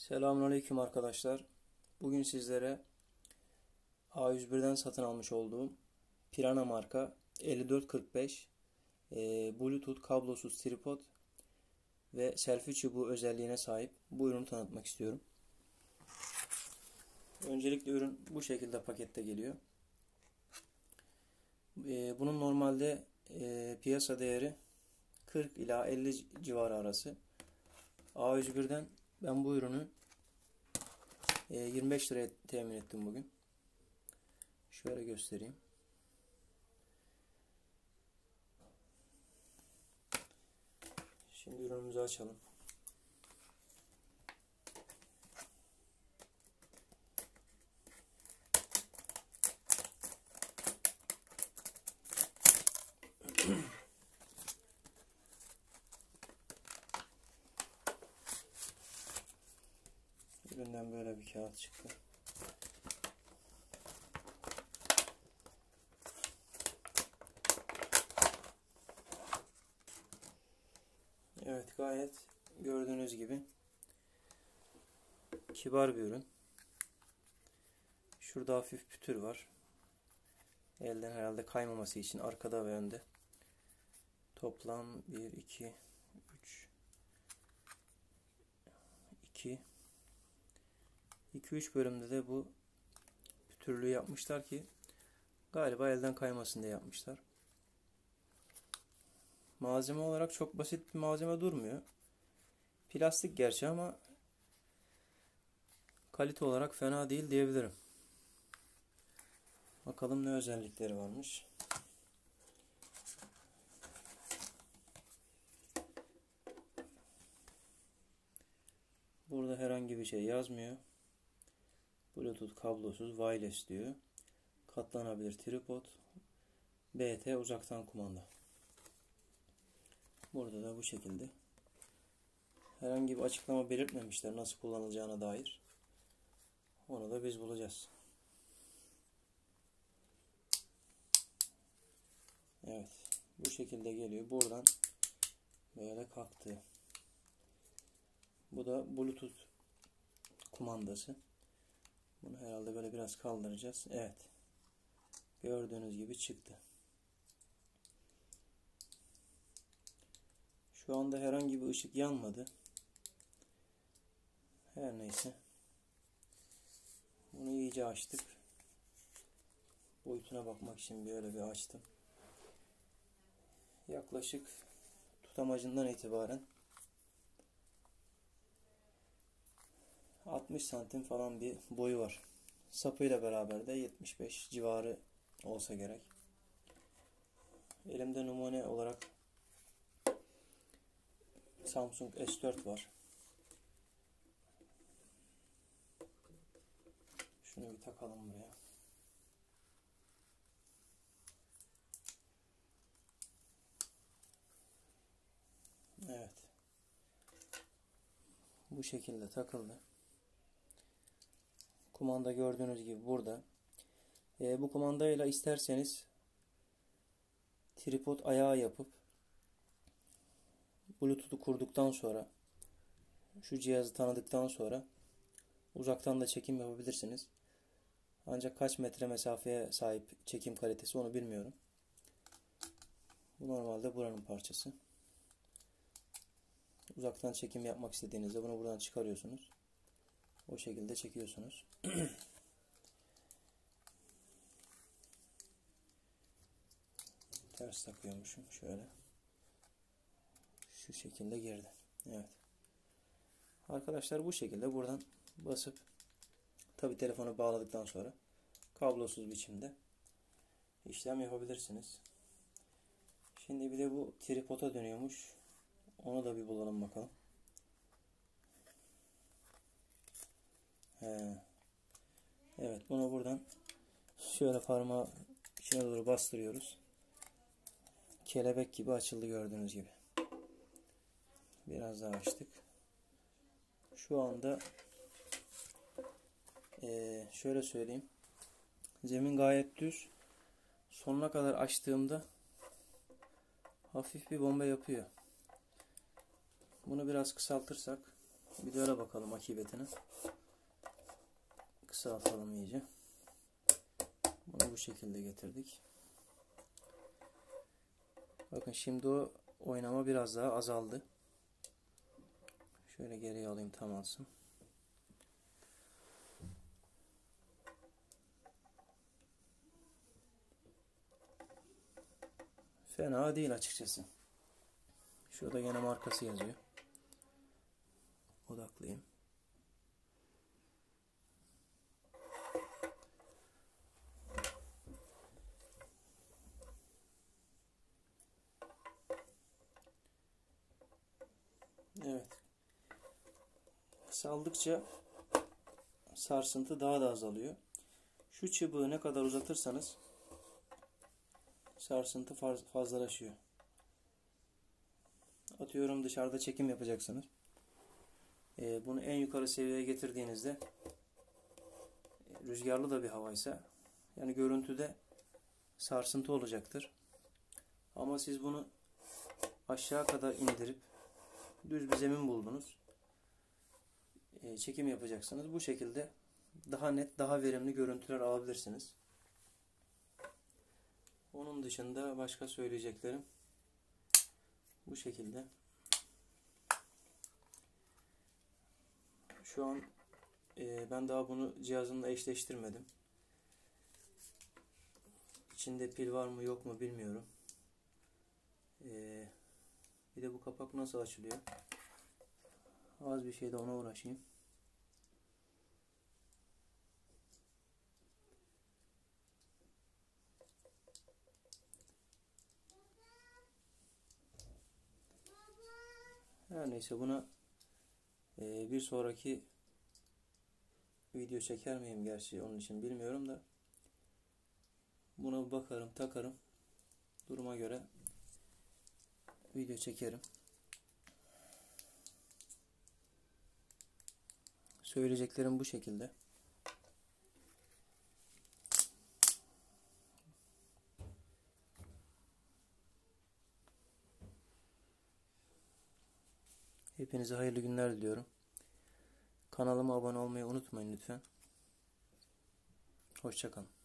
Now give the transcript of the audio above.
Selamünaleyküm arkadaşlar. Bugün sizlere A101'den satın almış olduğum Pirana marka 5445 Bluetooth kablosuz tripod ve selfie çubuğu özelliğine sahip bu ürünü tanıtmak istiyorum. Öncelikle ürün bu şekilde pakette geliyor. Bunun normalde piyasa değeri 40 ila 50 civarı arası. A101'den ben bu ürünü 25 liraya temin ettim bugün. Şöyle göstereyim. Şimdi ürünümüzü açalım. Üründen böyle bir kağıt çıktı. Evet, gayet gördüğünüz gibi kibar bir ürün. Şurada hafif pütür var. Elden herhalde kaymaması için arkada ve önde. Toplam 1, 2, 3, 2-3 bölümde de bu pütürlüğü yapmışlar ki galiba elden kaymasın diye yapmışlar. Malzeme olarak çok basit bir malzeme durmuyor. Plastik gerçi ama kalite olarak fena değil diyebilirim. Bakalım ne özellikleri varmış. Burada herhangi bir şey yazmıyor. Bluetooth kablosuz wireless diyor. Katlanabilir tripod. BT uzaktan kumanda. Burada da bu şekilde. Herhangi bir açıklama belirtmemişler nasıl kullanılacağına dair. Onu da biz bulacağız. Evet. Bu şekilde geliyor. Buradan böyle kalktı. Bu da Bluetooth kumandası. Bunu herhalde böyle biraz kaldıracağız. Evet. Gördüğünüz gibi çıktı. Şu anda herhangi bir ışık yanmadı. Her neyse. Bunu iyice açtık. Boyutuna bakmak için böyle bir açtım. Yaklaşık tutamacından itibaren 60 santim falan bir boyu var. Sapıyla beraber de 75 civarı olsa gerek. Elimde numune olarak Samsung S4 var. Şunu bir takalım buraya. Evet. Bu şekilde takıldı. Kumanda gördüğünüz gibi burada. Bu kumandayla isterseniz tripod ayağı yapıp Bluetooth'u kurduktan sonra şu cihazı tanıdıktan sonra uzaktan da çekim yapabilirsiniz. Ancak kaç metre mesafeye sahip çekim kalitesi onu bilmiyorum. Bu normalde buranın parçası. Uzaktan çekim yapmak istediğinizde bunu buradan çıkarıyorsunuz. O şekilde çekiyorsunuz. Ters takıyormuşum. Şöyle. Şu şekilde girdi. Evet. Arkadaşlar bu şekilde buradan basıp tabi telefonu bağladıktan sonra kablosuz biçimde işlem yapabilirsiniz. Şimdi bir de bu tripoda dönüyormuş. Onu da bir bulalım bakalım. Evet, bunu buradan şöyle parmağı içine doğru bastırıyoruz. Kelebek gibi açıldı gördüğünüz gibi. Biraz daha açtık. Şu anda şöyle söyleyeyim. Zemin gayet düz. Sonuna kadar açtığımda hafif bir bomba yapıyor. Bunu biraz kısaltırsak Bir de öyle bakalım akıbetine. Kısaltalım iyice. Bunu bu şekilde getirdik. Bakın şimdi o oynama biraz daha azaldı. Şöyle geriye alayım, tam alsın. Fena değil açıkçası. Şurada yine markası yazıyor. Odaklayayım. Evet. Kısaldıkça sarsıntı daha da azalıyor. Şu çubuğu ne kadar uzatırsanız sarsıntı fazlalaşıyor. Atıyorum dışarıda çekim yapacaksınız. Bunu en yukarı seviyeye getirdiğinizde rüzgarlı da bir havaysa yani görüntüde sarsıntı olacaktır. Ama siz bunu aşağı kadar indirip düz bir zemin buldunuz. Çekim yapacaksınız. Bu şekilde daha net, daha verimli görüntüler alabilirsiniz. Onun dışında başka söyleyeceklerim bu şekilde. Şu an ben daha bunu cihazımla eşleştirmedim. İçinde pil var mı yok mu bilmiyorum. Bir de bu kapak nasıl açılıyor? Az bir şey de ona uğraşayım. Her neyse, buna bir sonraki video çeker miyim gerçi, onun için bilmiyorum da buna bakarım, takarım, duruma göre video çekerim. Söyleyeceklerim bu şekilde. Hepinize hayırlı günler diliyorum. Kanalıma abone olmayı unutmayın lütfen. Hoşça kalın.